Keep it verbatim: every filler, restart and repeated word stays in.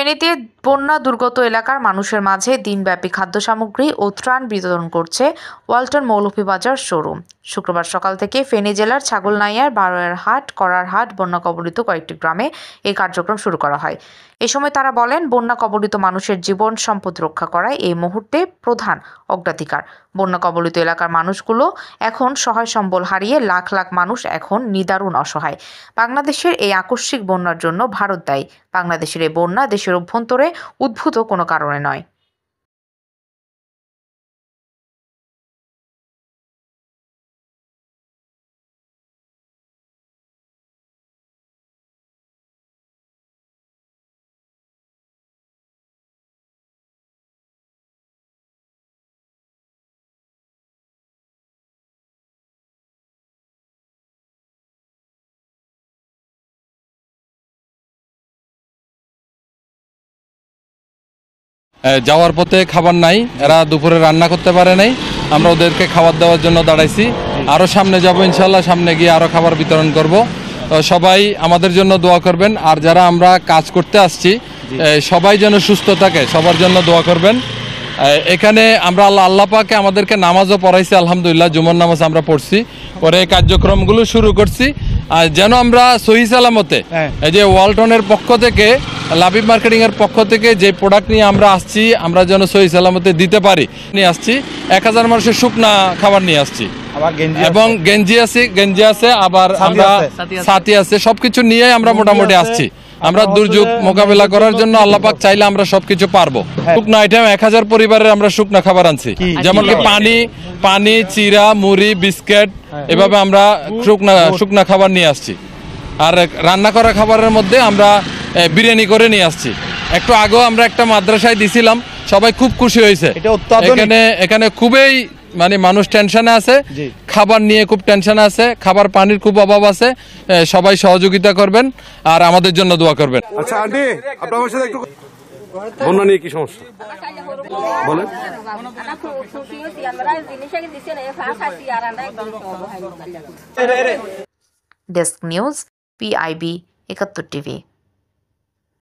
ফেনীতে বন্যা দুর্গত এলাকার মানুষের মাঝে দিনব্যাপী খাদ্য সামগ্রী ও ত্রাণ বিতরণ করছে ওয়ালটন মৌলভীবাজার শোরুম। শুক্রবার সকাল থেকে ফেনী জেলার ছাগলনাইয়ার বারোয়ারহাট, করারহাট বন্যা কবলিত কয়েকটি গ্রামে এই কার্যক্রম শুরু করা হয়। এ সময় তারা বলেন, বন্যা কবলিত মানুষের জীবন সম্পদ রক্ষা করাই এই মুহূর্তে প্রধান অগ্রাধিকার। বন্যা কবলিত এলাকার মানুষগুলো এখন সহায় সম্বল হারিয়ে লাখ লাখ মানুষ এখন নিদারুণ অসহায়। বাংলাদেশের এই আকস্মিক বন্যার জন্য ভারত দায়ী। বাংলাদেশের এই বন্যা দেশের অভ্যন্তরে উদ্ভূত কোনো কারণে নয়। যাওয়ার পথে খাবার নাই, এরা দুপুরে রান্না করতে পারে নাই, আমরা ওদেরকে খাবার দেওয়ার জন্য দাঁড়াইছি। আরও সামনে যাব ইনশাল্লাহ, সামনে গিয়ে আরও খাবার বিতরণ করব। সবাই আমাদের জন্য দোয়া করবেন, আর যারা আমরা কাজ করতে আসছি সবাই যেন সুস্থ থাকে, সবার জন্য দোয়া করবেন। এখানে আমরা আল্লাহ আল্লাহ পাকে আমাদেরকে নামাজও পড়াইছি, আলহামদুলিল্লাহ জুমার নামাজ আমরা পড়ছি, পরে এই কার্যক্রমগুলো শুরু করছি। আর যেন আমরা সহি সালামতে এই যে ওয়ালটনের পক্ষ থেকে, লাবিব মার্কেটিং এর পক্ষ থেকে যে প্রোডাক্ট নিয়ে আমরা আসছি, আমরা যেন সহি সালামতে দিতে পারি নিয়ে আসছি। এক হাজার মানুষের শুকনা খাবার নিয়ে আসছি, এবং গেঞ্জি আছে গেঞ্জি আছে আবার আমরা সাথী আছে, সবকিছু নিয়ে আমরা মোটামুটি আসছি। আমরা দুর্যোগ মোকাবেলা করার জন্য আল্লাহ পাক চাইলে আমরা সবকিছু পারবো। শুকনা আইটেম এক হাজার পরিবারের আমরা শুকনা খাবার আনছি, যেমন কি পানি পানি চিরা, মুড়ি, বিস্কিট, এভাবে আমরা শুকনা শুকনা খাবার নিয়ে আসছি। আর রান্না করা খাবারের মধ্যে আমরা বিরিয়ানি করে নিয়ে আসছি। একটু আগেও আমরা একটা মাদ্রাসায় দিছিলাম, সবাই খুব খুশি হয়েছে। এখানে এখানে খুবই মানে মানুষ টেনশনে আছে, খাবার নিয়ে খুব টেনশনে আছে, খাবার পানির খুব অভাব আছে। সবাই সহযোগিতা করবেন আর আমাদের জন্য দোয়া করবেন। আচ্ছা আন্টি, আপনার সাথে একটু বন্যা নিয়ে কি সমস্যা বলেন। Desk news, PIB Ekattor TV.